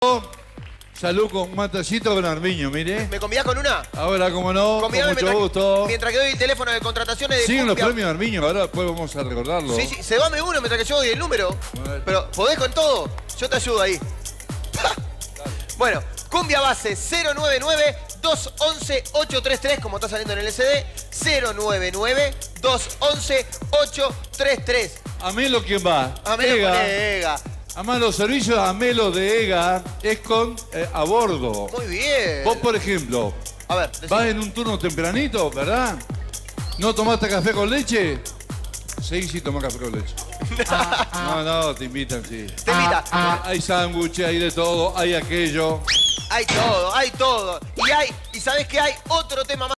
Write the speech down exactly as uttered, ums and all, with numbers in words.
Salud con un matacito con Armiño, mire. ¿Me convidás con una? Ahora, como no, Convidame con mucho mientras, gusto. Mientras que doy el teléfono de contrataciones de Siguen cumbia. los premios Armiño, ahora después vamos a recordarlo. Sí, sí, se va uno mientras que yo doy el número. Pero, ¿podés con todo? Yo te ayudo ahí. Bueno, cumbia base cero nueve nueve, dos once, ocho tres tres, como está saliendo en el S D. cero nueve nueve, dos once, ocho tres tres. Amelo, ¿quién va? Amelo Ega. con Ega. Además, los servicios Amelo de Ega es con eh, a bordo. Muy bien. Vos, por ejemplo, A ver, vas en un turno tempranito, ¿verdad? ¿No tomaste café con leche? Sí, sí, tomá café con leche. No, no, te invitan, sí. Te invita. Hay sándwiches, hay de todo, hay aquello. Hay todo, hay todo. Y hay, y sabés que hay otro tema más.